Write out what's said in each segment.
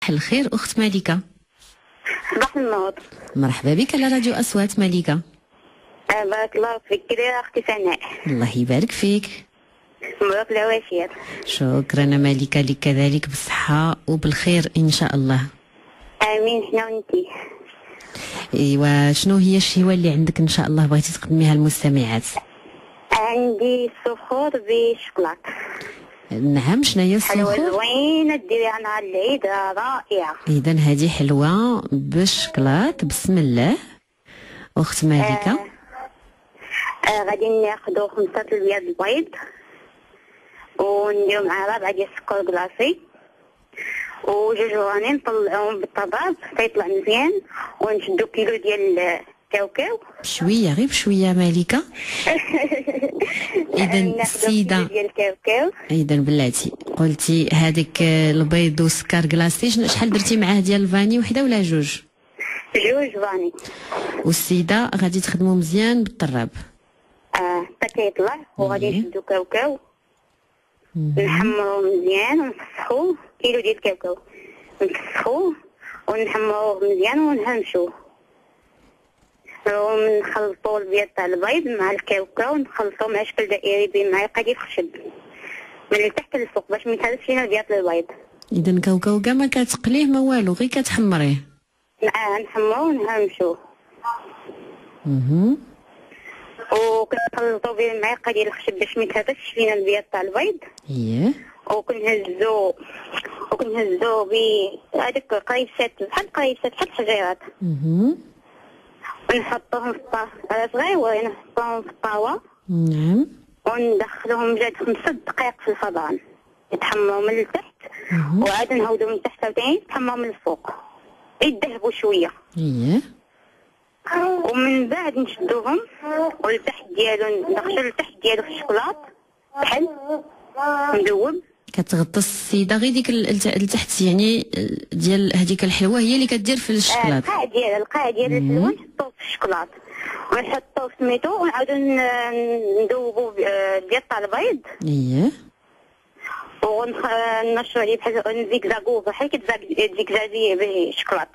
الخير أخت ملكة. صباح النور. مرحبا بك على راديو أصوات ملكة. بارك الله فيك. كده يا أختي سناء. الله يبارك فيك. مبروك العواشر. شكرا ملكة، لك كذلك بالصحة وبالخير إن شاء الله. آمين. شنو انتي؟ ايوا شنو هي الشهوة اللي عندك إن شاء الله بغيتي تقدميها للمستمعات؟ عندي صخور بالشوكولات. نعم، شنو هي حلوة الصخور؟ زوينة ديريها نهار العيد، رائعة. إذا هذه حلوة بالشكلاط. بسم الله أخت ملكة. غادي ناخدو 5 البياض البيض ونديرو معاه 4 ديال السكر كلاصي وجوج وراني نطلعوهم بالطباق حتى يطلع مزيان، ونشدو كيلو ديال الكاوكاو بشوية غير بشوية ملكة. إذا السيدة ديال الكاوكاو. إذا بلاتي قلتي هذيك البيض والسكر كلاصي، شحال درتي معاه ديال الفاني؟ وحدة ولا جوج؟ جوج فاني. والسيدة غادي تخدمو مزيان بالطراب. حتى كيطلع وغادي نشدو كاوكاو نحمروه مزيان ونفسخوه، كيلو ديال الكاوكاو نفسخوه ونحمروه مزيان ونهرمشوه، ونخلطو البيض تاع البيض مع الكاوكاو ونخلطو مع شكل دائري بمعلقة ديال الخشب من التحت للفوق باش ما يتهرسش لينا البيض البيض. إذا كاوكاو كاع ما كتقليه ما والو، غير كتحمريه. نحمروه ونهرمشوه وكنخلطو بالمعلقة ديال الخشب باش ما يتهرسش لينا البيض تاع البيض. وكنهزو بهذيك قريصات بحال الحجيرات ونحطوهم في الطاوة صغيورين، نحطوهم في الطاوة. نعم. وندخلوهم جات 5 دقائق في الفران يتحمروا من التحت، وعاد نهودو من تحت عاوتاني يتحمروا من الفوق يدهبوا شويه. ومن بعد نشدوهم والتحت ديالو ندخلو التحت ديالو في الشوكولات بحال مذوب. كتغطس السيده غير ديك التحت يعني ديال هذيك الحلوه هي اللي كدير في الشوكولات. القاع ديال الحلوه نحطوه في الشوكولات ونحطوه سميتو ونعاودو ندوبو ديال تاع البيض. ونشرو عليه بحال نزيكزاكو بحال كتزيكزازي بالشوكولات.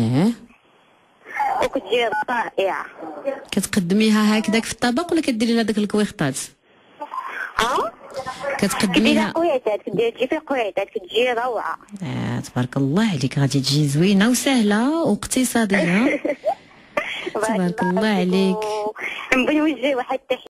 وكتجي رائعه. كتقدميها هكذاك في الطبق ولا كديري لها داك الكويخطات؟ كتقدميها قويتات، كتجي في قويتات كتجي روعه. تبارك الله عليك، غادي تجي زوينه وسهله واقتصاديه. تبارك الله عليك. نبغي نوجه واحد